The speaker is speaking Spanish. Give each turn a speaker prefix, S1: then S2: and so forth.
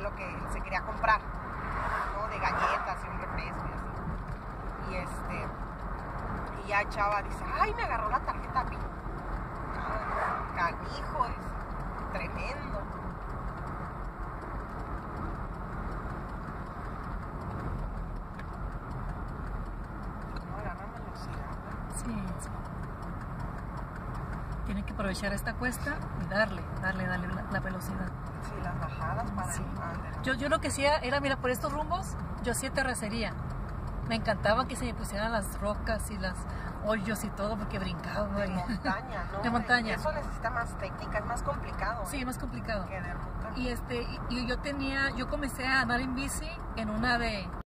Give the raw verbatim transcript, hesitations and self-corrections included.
S1: lo que él se quería comprar, ¿no? De galletas y un refresco y así. Y este, y ya Chava dice, ay, me agarró la tarjeta a mí. Ah, canijo, dice, tremendo. ¿Cómo agarran velocidad?
S2: Sí, sí. Tiene que aprovechar esta cuesta y darle, darle, darle la, la velocidad.
S1: Sí, las bajadas para
S2: Sí.
S1: el
S2: Yo, yo lo que hacía era, mira, por estos rumbos, yo hacía terracería. Me encantaba que se me pusieran las rocas y los hoyos y todo, porque brincaba.
S1: de
S2: ahí.
S1: montaña, ¿no?
S2: De montaña.
S1: Eso necesita más técnica, es más complicado.
S2: Sí, más complicado.
S1: Que de ruta.
S2: Y este, y, y yo tenía, yo comencé a andar en bici en una de